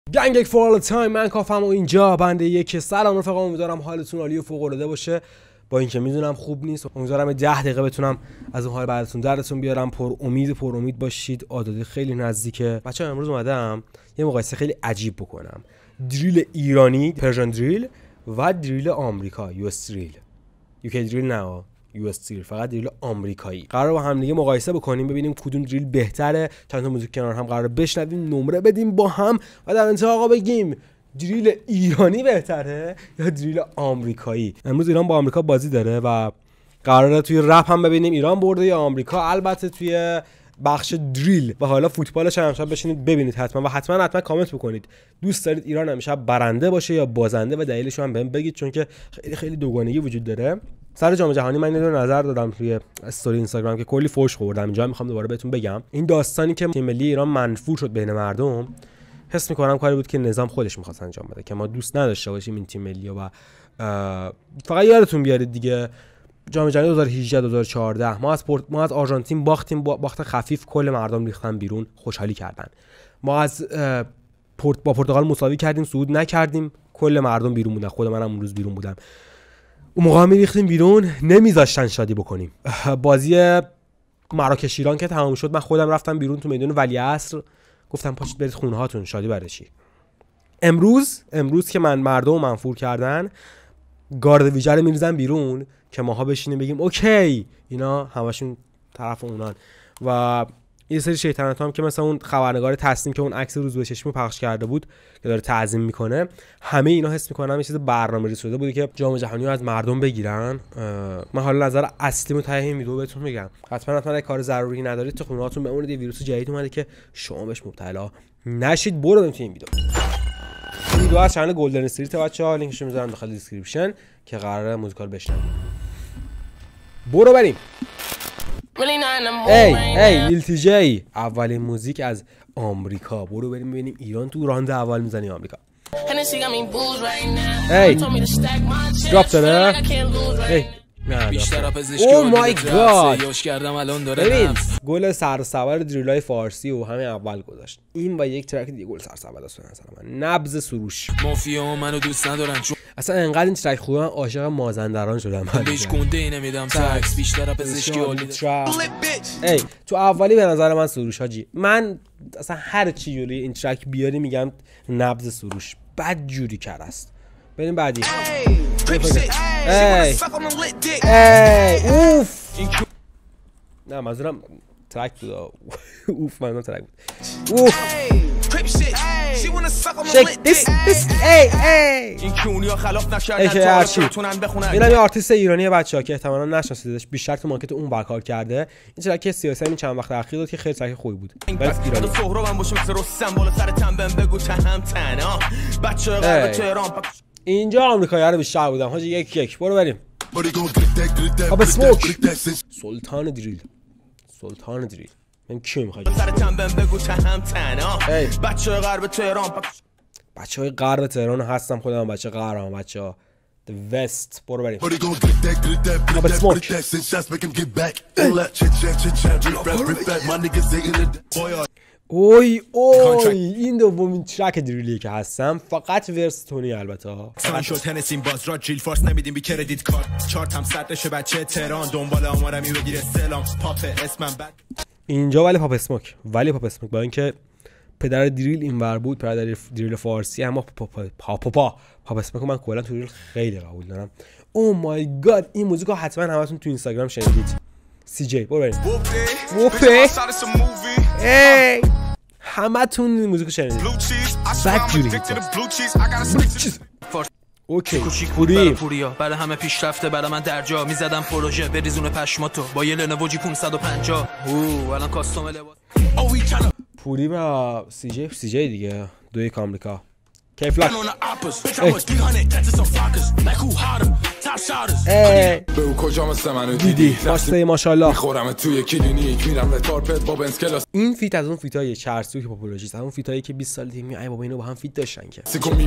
گنگ فور آل تایم، من کافم و اینجا بنده یک. سلام رفقا، امیدوارم حالتون عالی و فوق العاده باشه. با اینکه میدونم خوب نیست، امیدوارم 10 دقیقه بتونم از اون حال بعدتون درتون بیارم. پر امید باشید. عادت خیلی نزدیکه. بچه‌ها امروز اومدم یه مقایسه خیلی عجیب بکنم. دریل ایرانی، پرژن دریل و دریل آمریکا، یو اس دریل. یو کی دریل نه، یو اس دریل، فقط دریل آمریکایی. قرار با هم دیگه مقایسه بکنیم، ببینیم کدوم دریل بهتره. چند تا موزیک کنار هم قرار بشنویم، نمره بدیم با هم و در انتها آقا بگیم دریل ایرانی بهتره یا دریل آمریکایی. امروز ایران با آمریکا بازی داره و قراره توی رپ هم ببینیم ایران برده یا آمریکا. البته توی بخش دریل و حالا فوتبالش هم امشب بشینید ببینید حتما و حتما کامنت بکنید دوست دارید ایران همیشه برنده باشه یا بازنده و دلیلش رو هم بهم بگید، چون که خیلی دوگانگی وجود داره. سر جام جهانی من یه نظر دادم توی استوری اینستاگرام که کلی فوش خوردم. اینجا میخوام دوباره بهتون بگم این داستانی که تیم ملی ایران منفور شد بین مردم، حس میکنم کاری بود که نظام خودش میخواست انجام بده، که ما دوست نداشته باشیم این تیم ملی. و فقط یادتون بیارید دیگه جام جهانی 2018 2014 ما از آرژانتین باختیم، باخت خفیف، کل مردم ریختن بیرون، خوشحالی کردن. ما از با پرتغال مساوی کردیم، صعود نکردیم، کل مردم بیرون بودن، خود منم اون روز بیرون بودم. اون موقع میریختیم بیرون، نمیذاشتن شادی بکنیم. بازی مراکش ایران که تمام شد، من خودم رفتم بیرون تو میدون ولیعصر، گفتم پاشید برید خونه هاتون، شادی برای چی؟ امروز که مردم منفور کردن، گارد ویژه رو میریزن بیرون که ماها بشینیم بگیم اوکی اینا همشون طرف اونان. و یه سری شیطنت هم که مثلا اون خبرنگار تصمیم که اون عکس روز به چشمی پخش کرده بود که داره تعظیم میکنه، همه اینا حس میکنم یه چیز برنامه‌ریزی شده بوده که جام جهانی رو از مردم بگیرن. من حالا نظر اصلیمو ته این ویدیو بهتون میگم. حتما اگه کار ضروری ندارید تو خونه‌هاتون بمونید. یه ویروس جدید اومده که شما بهش مبتلا نشید. برو بریم تو این ویدیو از چنل گلدن استریت بچه‌ها، لینکش رو میذارم داخل دیسکریپشن که قراره موزیکال بشنویم. برو بریم. ای لیل تی جی، اولین موزیک از آمریکا. برو بریم ببینیم ایران تو راند اول میزنه یا آمریکا. ای دراپ داره. ای او مای گاد، ببین گل سرسبر دریلای فارسی و همین اول گذاشت. این و یک ترک دیگه گل سرسبر است به نظر من. نبض سروش. مافیا منو دوست ندارن اصلا انقدر این ترک خوبه، من عاشق مازندران شدم. بهش گنده نمیدم تکس، بیشتر پزشکی ای تو اولی به نظر من سروش حاجی. من اصلا هر چی جوری این ترک بیاری میگم نبض سروش بد جوری کرد است. بریم بعدی. ای اوف، نه منظورم ترک بود. اوف منظورم ترک بود. اوف شک دیس این کونیا خلاف نکردن. اینم یه آرتیست ایرانی بچه‌ها که احتمالاً نشناسیدش، بیشتر تو مارکت اون برکار کرده. این ترک سیاسی این چند وقت اخیر بود که خیلی ترک خوبی بود. ولی ایرانی سهرابم باشه مثل رستم بالا سر تنبم بگو هم تنها بچه‌ها غرب تهران. اینجا آمریکایی رو بیشتر بودم حاجی. یک برو بریم. پاپ اسموک، سلطان دریل. من کی میخوام سر تنبم بگو هم تنها بچه‌های غرب تهران. بچه‌های غرب تهران هستم خودم، بچه غربم، بچه‌ها The West. برو بریم. پاپ اسموک. اوی این دومین ترک دریلی که هستم، فقط ورس تونی البته ها. سان شد تنسیم باز را جیل فارس نمیدیم بی کردیت کارت. چارت هم صدرش بچه تهران دنبال آمارمی بگیر سلام. پاپ اسمم بد اینجا ولی پاپ اسموک با اینکه پدر دریل اینور بود، پدر دریل فارسی، اما پاپ اسموک من کلا تو دریل خیلی قبول دارم. او مای گاد این موزیکو حتما همتون تو اینستاگرام شنیدید. سی جی برو بریم. ووپه ای همتون این موزیکو شنیدید. بد جوری اوکی پوریا بعد همه پیشرفته برای من درجا میزدم پروژه بریزون پشماتو با یه لنوو جی 550. الان کاستوم لباس پوری و سی جی دیگه. دو یک آمریکا. کیفلک دیدی واسه ماشاءالله. این فیت از اون فیتای چرسو که پاپولوژیست، همون فیتایی که 20 سال دیگه ای بابا اینو با هم فیت داشتن که.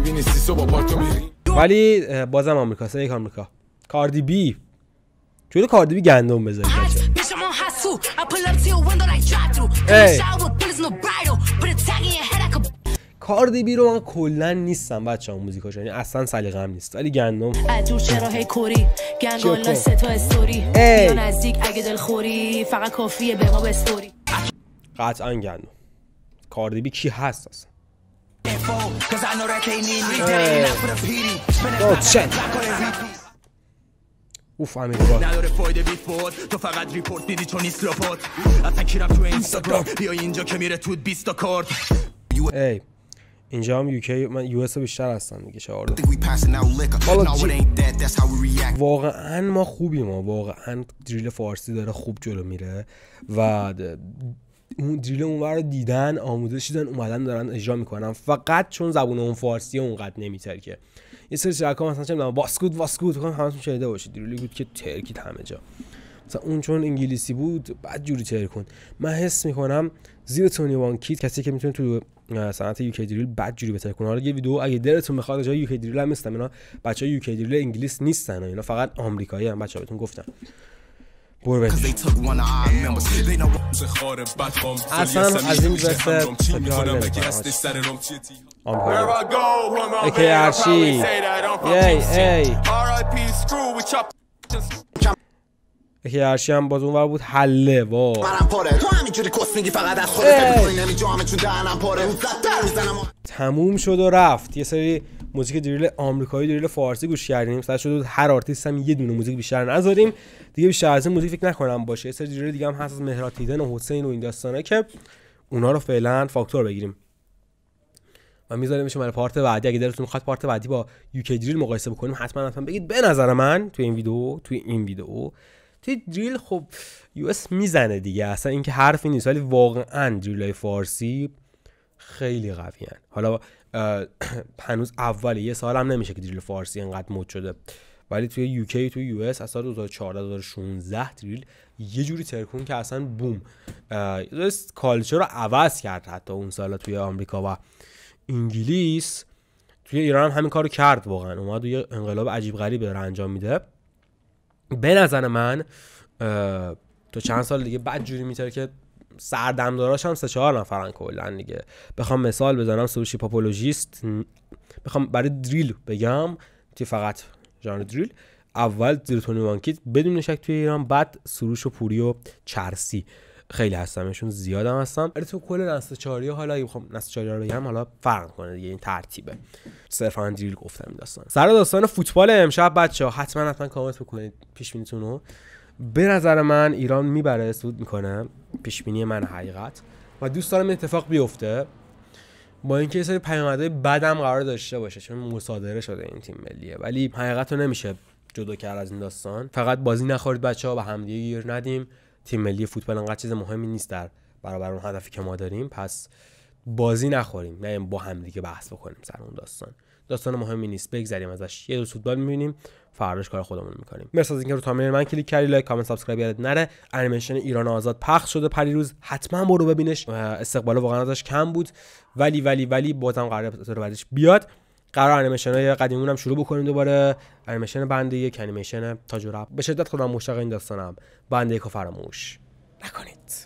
ولی بازم آمریکا. سه یک آمریکا. کاردی بی جلو کاردی بی گندم بذاری بچه. کاردی بی رو من کلا نیستم بچه‌ها موزیکاش، یعنی اصلا سلیقه‌ام نیست. ولی گندم عجور چرا هی کوری گنگالا سه تا استوری یا نزدیک اگه دلخوری فقط کافیه به ما بسپوری. قطعا گندم. کاردی بی کی هست اصلا؟ اوف امریکا نداره فایده بی فوت، تو فقط ریپورت میدی چون نیست لپات، اصلا کی رفت تو اینستاگرام بیا اینجا که میره تو 20 تا کارت. ای اینجا هم یوکی، من یو اس بیشتر هستم دیگه. چهار واقعا ما خوبیم، ما واقعا دریل فارسی داره خوب جلو میره و اون دریل اونور رو دیدن، آموزش دیدن، اومدن دارن اجرا میکنن، فقط چون زبون اون فارسی اونقدر نمیترکه. یه سری ترک‌ها مثلا چه می‌دونم واسکود همتون شنیده باشید، دریلی بود که ترکید همه جا. مثلا اون چون انگلیسی بود بعد جوری ترکون. من حس میکنم زیر 21 کید کسی که میتونه تو صنعت یوکی دریل بعد جوری بترکونه. حالا یه ویدیو اگه دلتون بخواد جای یوکی دریل هم نیستم، اینا بچهای یوکی دریل انگلیس نیستن، اینا فقط آمریکایی ان بچه‌ها، بهتون گفتم. برو بریم. اصلا از این بسته اکی ارشی اکی ارشی هم باز اونور بود. حله وا تموم شد و رفت. یه سری موزیک دریل آمریکایی دریل فارسی گوش کردیم، سعی شد هر آرتیست هم یه دونه موزیک بیشتر نذاریم دیگه. بیشتر از این موزیک فکر نکنم باشه. یه سری دریل دیگه هم هست از مهرات دیدن و حسین و این داستانا که اونا رو فعلا فاکتور بگیریم و میذاریمش برای پارت بعدی. اگه دلتون میخواد پارت بعدی با یوکی دریل مقایسه بکنیم حتما بگید. به نظر من توی این ویدیو توی دریل خب یو اس میزنه دیگه، اصلا این که حرفی نیست، ولی واقعا دریلای فارسی خیلی قویان. حالا هنوز اولی، یه سال هم نمیشه که دریل فارسی انقدر مد شده، ولی توی یوکی توی یو اس اصلا 2014 2016 دریل یه جوری ترکون که اصلا بوم کالچر رو عوض کرد. حتی اون سالا توی آمریکا و انگلیس، توی ایران هم همین کارو کرد واقعا، اومد یه انقلاب عجیب غریب داره انجام میده. به نظر من تو چند سال دیگه بعد جوری میتره که سردمداراش هم 3-4 نفرن کلا دیگه. بخوام مثال بزنم سروش پاپولوژیست، بخوام برای دریل بگم که فقط ژانر دریل، اول زیر 21 کید بدون شک توی ایران، بعد سروش و پوری و چرسی خیلی هستمشون، زیادم هستم. ولی تو کل نسل 4 حالا اگه بخوام نسل 4 رو بگم حالا فرق کنه دیگه، این ترتیبه. صرفا دریل گفتم این داستان. سر داستان فوتبال امشب بچه‌ها حتما کامنت بکنید پیش بینیتون رو. به نظر من ایران میبره، صعود میکنه، پیش بینی من حقیقت، و دوست دارم این اتفاق بیفته، با اینکه یه سری پیامدهای بدم قرار داشته باشه چون مصادره شده این تیم ملیه، ولی حقیقت رو نمیشه جدا کرد از این داستان. فقط بازی نخورید بچه‌ها، به همدیگه گیر ندیم. تیم ملی فوتبال انقدر چیز مهمی نیست در برابر اون هدفی که ما داریم، پس بازی نخوریم، نه با همدیگه بحث بکنیم سر اون داستان مهمی نیست، بگذریم ازش. یه دو فوتبال می‌بینیم، فرداش کار خودمون رو می‌کنیم. مرسی از اینکه رو تامین من کلیک کردی، لایک، کامنت، سابسکرایب یادت نره. انیمیشن ایران آزاد پخش شده پریروز، حتما برو ببینش. استقبال واقعا ازش کم بود، ولی بازم قراره به بعدش بیاد. قرار انیمیشن‌های قدیمیمون هم شروع بکنیم دوباره. انیمیشن بنده یک، انیمیشن تاج و رب. به شدت خودم مشتاق این داستانم. بنده یک رو فراموش نکنید.